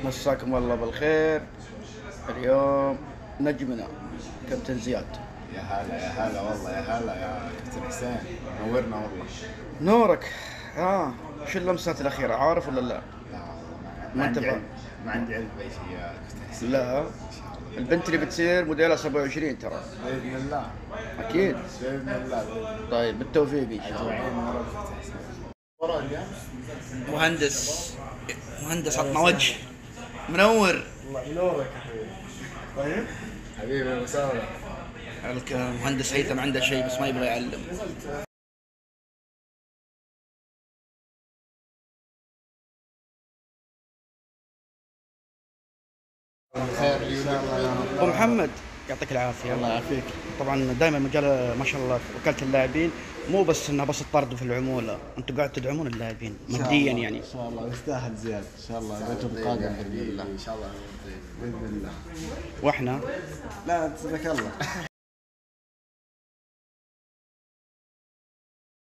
مساكم الله بالخير. اليوم نجمنا كابتن زياد. يا هلا يا هلا والله، يا هلا يا كابتن حسين، نورنا والله. نورك. شو اللمسات الأخيرة، عارف ولا لا؟ لا ما انت ما عندي علم بأي شيء يا كابتن حسين. لا، البنت اللي بتصير موديلها 27 ترى. بإذن الله. أكيد. بإذن الله. طيب بالتوفيق إن شاء الله. أجمعين يا رب كابتن حسين. مهندس عطنا وجه منور. الله ينورك يا حبيبي. طيب حبيبي يا مساوي. المهندس هيثم عنده شيء بس ما يبغى يعلم. خير ان شاء الله يا رب. ابو محمد يعطيك العافيه. الله يعافيك. طبعا دائما مجال ما شاء الله وكاله اللاعبين مو بس انها بس الطرد في العموله، انتم قاعد تدعمون اللاعبين ماديا يعني. ان شاء الله يستاهل زياد ان شاء الله، الرجل القادم باذن الله. ان شاء الله باذن الله. واحنا لا تبارك الله.